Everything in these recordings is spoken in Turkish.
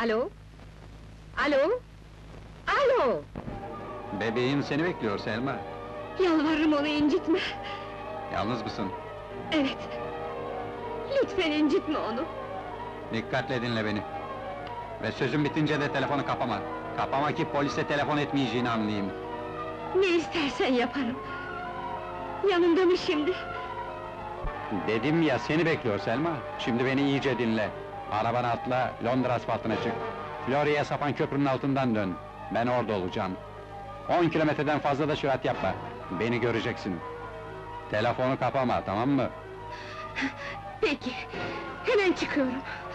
Alo? Alo? Alo! Bebeğim seni bekliyor Selma. Yalvarırım onu incitme! Yalnız mısın? Evet! Lütfen incitme onu! Dikkatle dinle beni. Ve sözüm bitince de telefonu kapama. Kapama ki polise telefon etmeyeceğini anlayayım. Ne istersen yaparım! Yanında mı şimdi? Dedim ya, seni bekliyor Selma. Şimdi beni iyice dinle. Arabana atla, Londra asfaltına çık. Florya'ya sapan köprünün altından dön. Ben orada olacağım. 10 kilometreden fazla da sürat yapma. Beni göreceksin. Telefonu kapama, tamam mı? Peki, hemen çıkıyorum.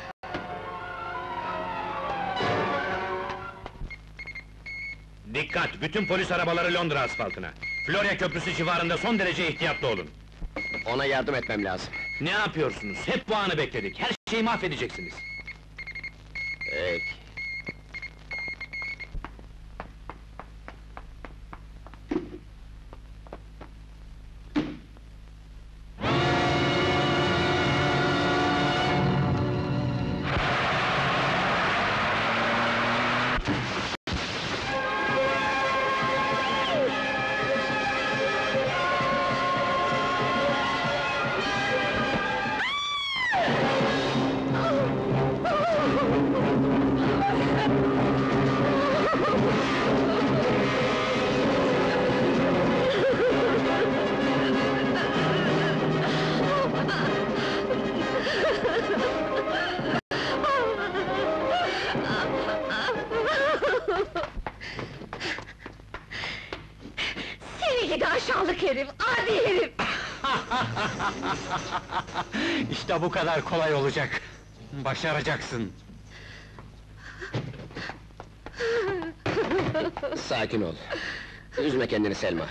Dikkat! Bütün polis arabaları Londra asfaltına. Florya Köprüsü civarında son derece ihtiyatlı olun. Ona yardım etmem lazım. Ne yapıyorsunuz? Hep bu anı bekledik. Her şeyi mahvedeceksiniz. Peki. Seni gidi aşağılık herif, adi herif! İşte bu kadar kolay olacak. Başaracaksın. Sakin ol. Üzme kendini Selma.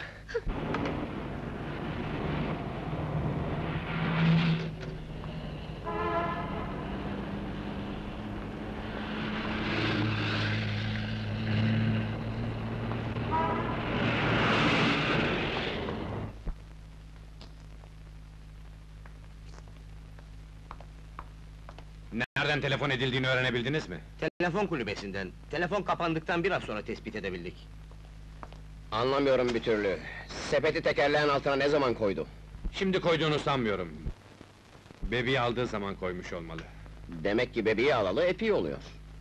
Nereden telefon edildiğini öğrenebildiniz mi? Telefon kulübesinden. Telefon kapandıktan biraz sonra tespit edebildik. Anlamıyorum bir türlü. Sepeti tekerleğin altına ne zaman koydu? Şimdi koyduğunu sanmıyorum. Bebeği aldığı zaman koymuş olmalı. Demek ki bebeği alalı epey oluyor.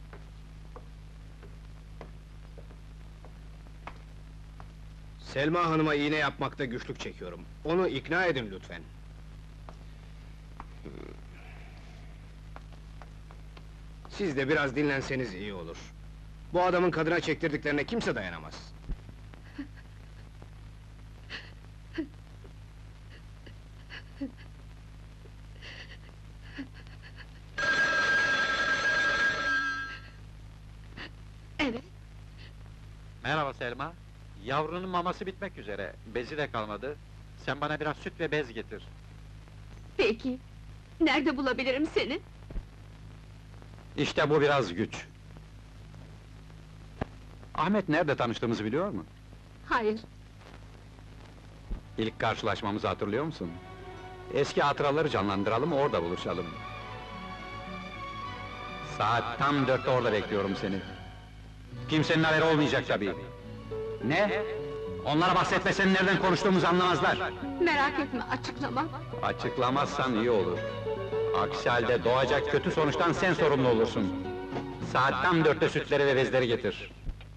Selma Hanım'a iğne yapmakta güçlük çekiyorum. Onu ikna edin lütfen. Siz de biraz dinlenseniz iyi olur. Bu adamın kadına çektirdiklerine kimse dayanamaz. Evet, Merhaba Selma. Yavrunun maması bitmek üzere. Bezi de kalmadı. Sen bana biraz süt ve bez getir. peki. Nerede bulabilirim seni? İşte bu biraz güç. Ahmet nerede tanıştığımızı biliyor mu? Hayır, İlk karşılaşmamızı hatırlıyor musun? Eski hatıraları canlandıralım, orada buluşalım. Saat tam 4'te orada bekliyorum seni. Kimsenin haberi olmayacak tabii. Ne? Onlara bahsetmesen nereden konuştuğumuzu anlamazlar. merak etme, açıklamam. Açıklamazsan iyi olur. Aksi halde doğacak kötü sonuçtan sen sorumlu olursun. Saat tam 4'te sütleri ve bezleri getir.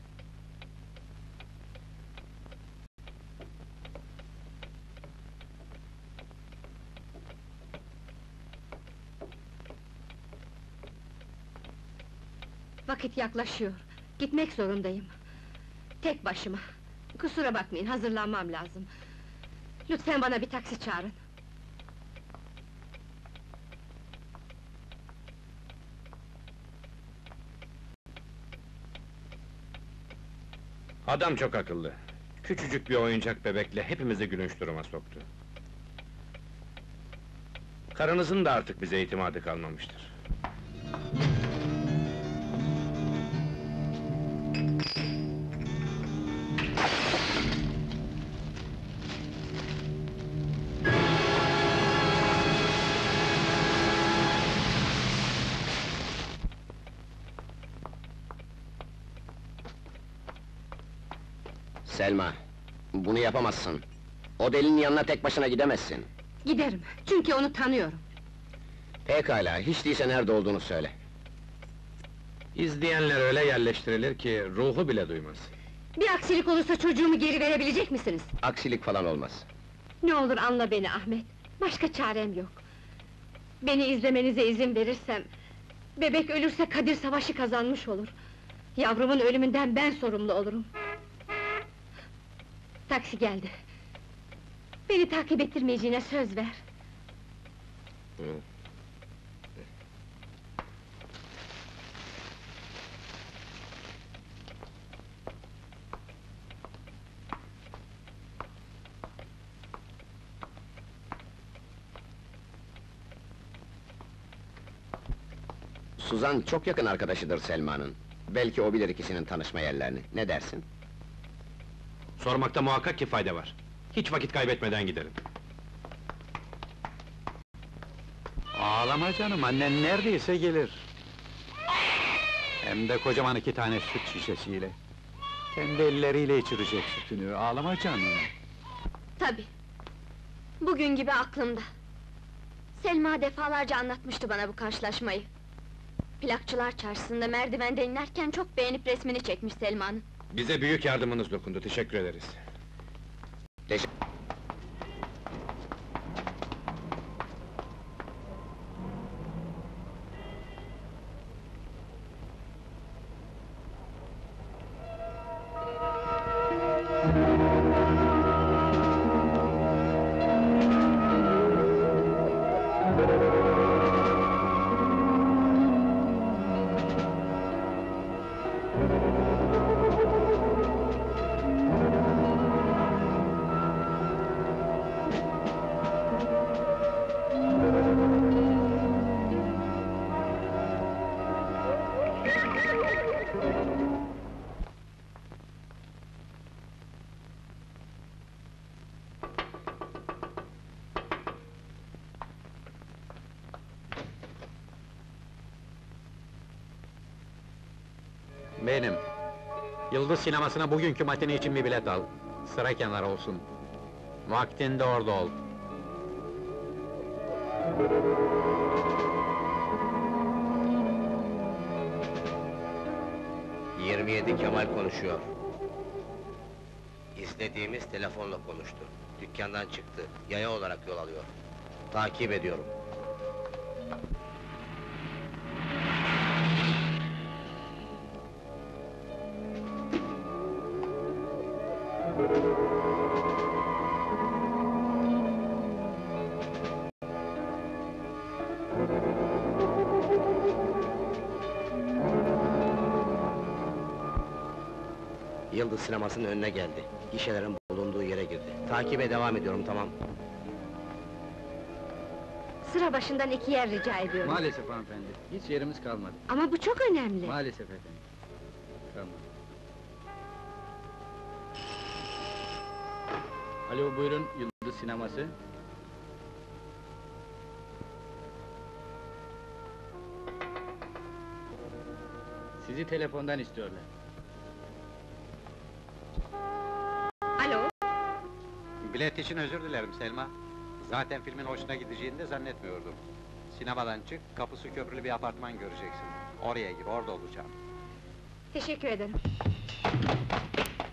Vakit yaklaşıyor. Gitmek zorundayım. Tek başıma. Kusura bakmayın, hazırlanmam lazım. Lütfen bana bir taksi çağırın. Adam çok akıllı. Küçücük bir oyuncak bebekle hepimizi gülünç duruma soktu. Karınızın da artık bize itimadı kalmamıştır. Selma, bunu yapamazsın. O delinin yanına tek başına gidemezsin. Giderim, çünkü onu tanıyorum. Pekala, hiç değilse nerede olduğunu söyle. İzleyenler öyle yerleştirilir ki ruhu bile duymaz. Bir aksilik olursa çocuğumu geri verebilecek misiniz? Aksilik falan olmaz. Ne olur anla beni Ahmet, başka çarem yok. Beni izlemenize izin verirsem... ...bebek ölürse Kadir savaşı kazanmış olur. Yavrumun ölümünden ben sorumlu olurum. Taksi geldi. Beni takip ettirmeyeceğine söz ver. Suzan çok yakın arkadaşıdır Selma'nın. Belki o bilir ikisinin tanışma yerlerini. Ne dersin? Sormakta muhakkak ki fayda var. Hiç vakit kaybetmeden gidelim. Ağlama canım, annen neredeyse gelir. Hem de kocaman 2 tane süt şişesiyle. Kendi elleriyle içirecek sütünü, ağlama canım. Tabii. Bugün gibi aklımda. Selma defalarca anlatmıştı bana bu karşılaşmayı. Plakçılar çarşısında merdivenden inerken çok beğenip resmini çekmiş Selma'nın. Bize büyük yardımınız dokundu, teşekkür ederiz. Benim. Yıldız sinemasına bugünkü matine için bir bilet al. Sıra kenarı olsun. Vaktinde orada ol. Kemal konuşuyor. İzlediğimiz telefonla konuştu. Dükkandan çıktı. Yaya olarak yol alıyor. Takip ediyorum. Yıldız sinemasının önüne geldi. Gişelerin bulunduğu yere girdi. Takibe devam ediyorum, tamam. Sıra başından 2 yer rica ediyorum. Maalesef hanımefendi, hiç yerimiz kalmadı. Ama bu çok önemli. Maalesef efendim. Tamam. Alo, buyurun, Yıldız Sineması. Sizi telefondan istiyorlar. Alo? Bilet için özür dilerim Selma. Zaten filmin hoşuna gideceğini de zannetmiyordum. Sinemadan çık, kapısı köprülü bir apartman göreceksin. Oraya gir, orada olacağım. Teşekkür ederim.